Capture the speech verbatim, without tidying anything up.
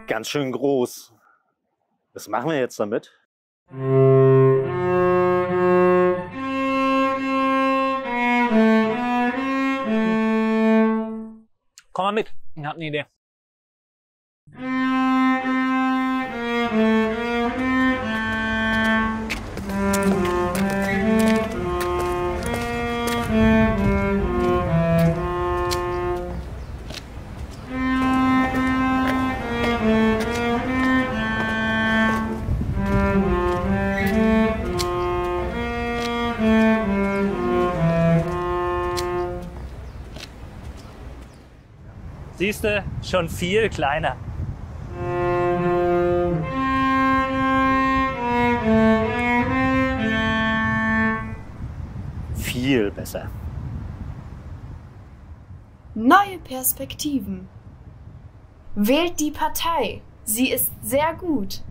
Ganz schön groß. Was machen wir jetzt damit? Komm mal mit, ich hab eine Idee. Siehste, schon viel kleiner. Viel besser. Neue Perspektiven. Wählt die Partei. Sie ist sehr gut.